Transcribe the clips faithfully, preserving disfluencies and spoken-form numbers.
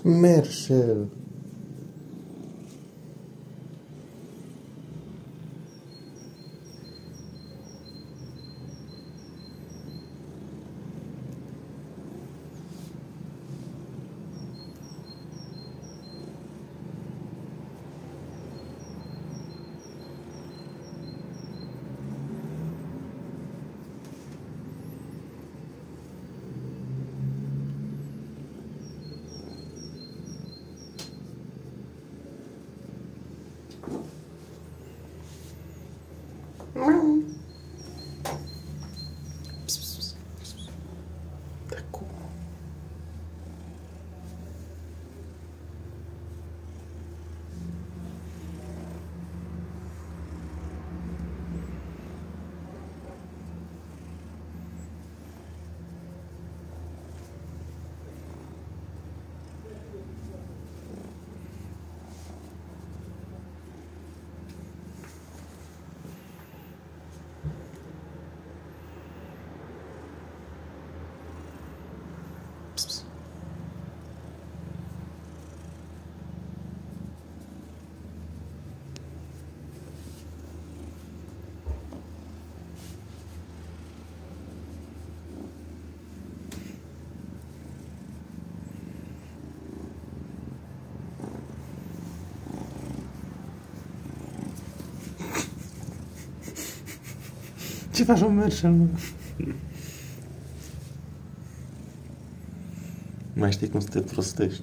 Merșel. Ce faci, mă, Merșel, mă? Mai știi cum să te prostești.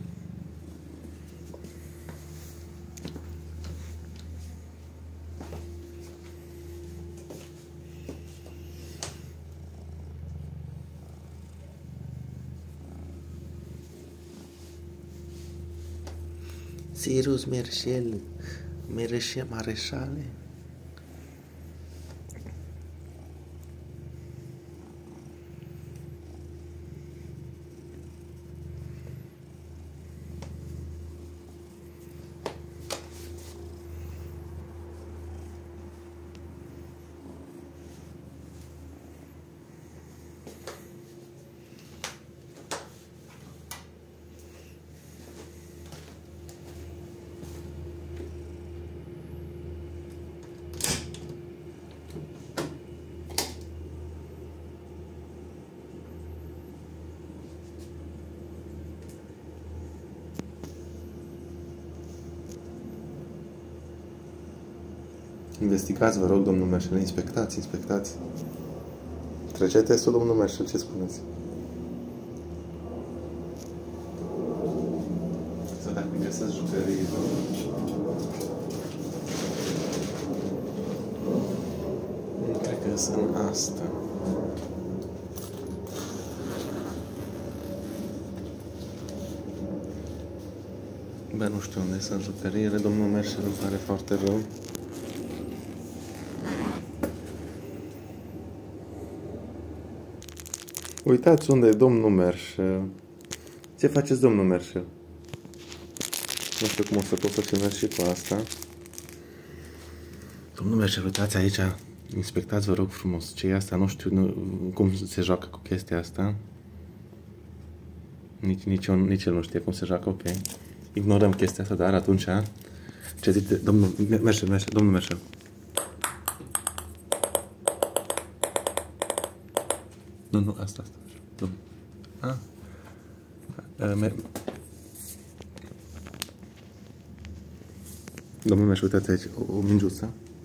Sirius Merșel, Mereșe Mareșale. Investigați, vă rog, domnul Merșel, inspectați, inspectați. Trece testul, domnul Merșel, ce spuneți? Să dacă găsesc jucării. Nu cred că sunt asta. Bă, nu știu unde sunt jucăriile, domnul Merșel, îmi pare foarte rău. Uitați unde e domnul Merșel. Ce faceți, domnul Merșel? Nu știu cum o să pot să ținesc și cu asta. Domnul Merșel, uitați aici. Inspectați, vă rog frumos, ce e asta. Nu știu nu, cum se joacă cu chestia asta. Nici, nici, eu, nici el nu știe cum se joacă, ok. Ignorăm chestia asta, dar atunci... Ce zice, domnul Merșel, Merșel, domnul Merșel. Nu, nu, asta, asta. Domnul. Ah. Uh, Domnul Merșel, uitați aici, o, o mingiuță.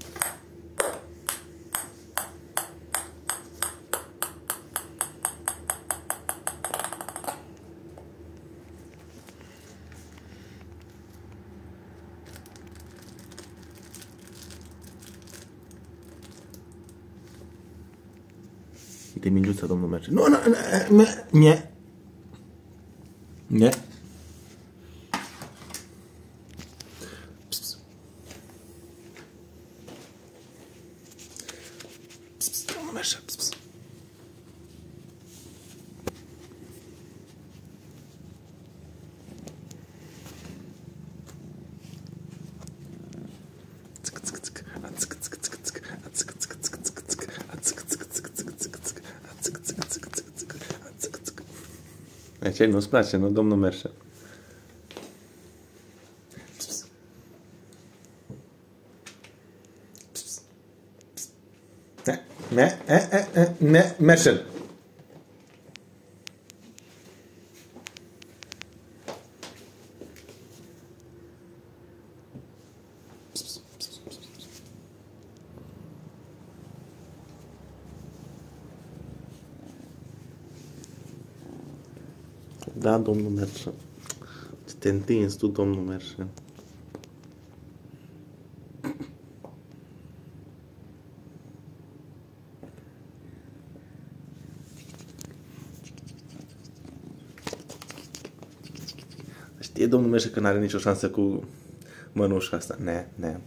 De mingiuță, domnul Merșel. Nu, nu, nu, nie. Nie. Pss, pss, pss, domnul Merșel, pss, pss. Ce nu-ți place, nu, domnul Merșel? Me, e, e, e, me, Marcel. Da, domnul Marcel. Te întinzi tu, domnul Marcel. Știe domnul Meșe că n-are nicio șansă cu mănușa asta. Ne, ne.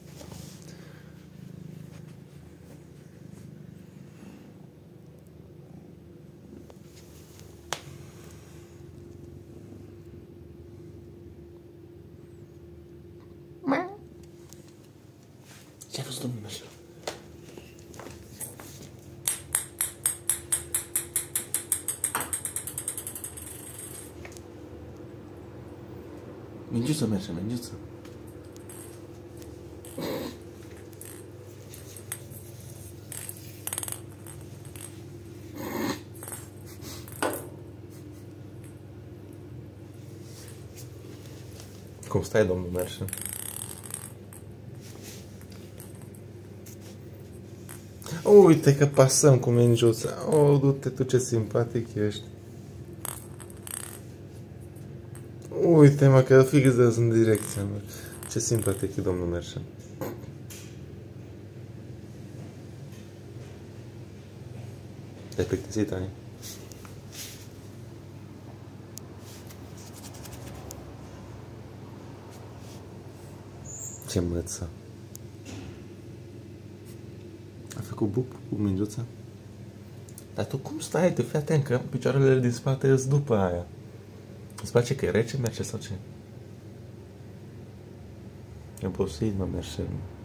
Ce-a fost domnul Meșe? Mingiuță merge, mingiuță. Cum stai, domnul Merșe? Uite că pasăm cu mingiuța. Oh, du-te tu, ce simpatic ești. Uite, mă, că fix de în direcția mea. Ce simpatic e domnul Merșe. Te-ai plictisit, Ani? Ce măță. A făcut bup cu mingiuța? Dar tu cum stai? Te fii atent că picioarele din spate îți după aia. Îți place că e rece, merge sau ce? E obosit, mă, merge.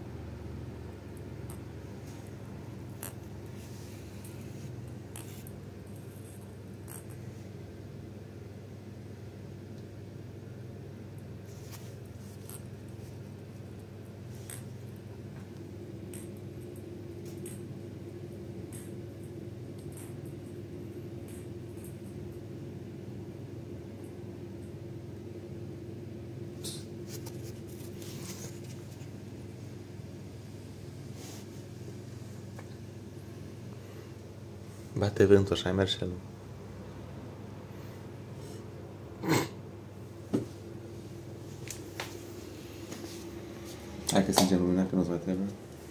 Bate vântul, așa, Marcel. Hai că stingem lumina, că nu-ți mai trebuie.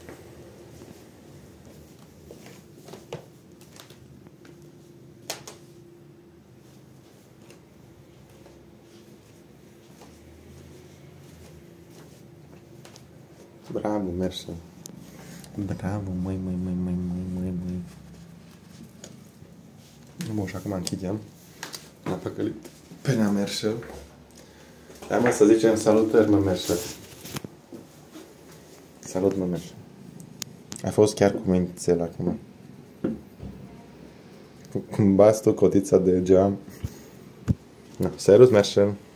Bravo, Marcel. Bravo, măi, măi, măi, măi, măi, măi, măi. Bun, și acum închidem. Am păcălit pe nea Marcel. Hai, mă, să zicem salutări, mă, Marcel. Salut, mă, Marcel. A fost chiar cu mințel acum. Cum bați tu cotița de geam. No, servus, Marcel.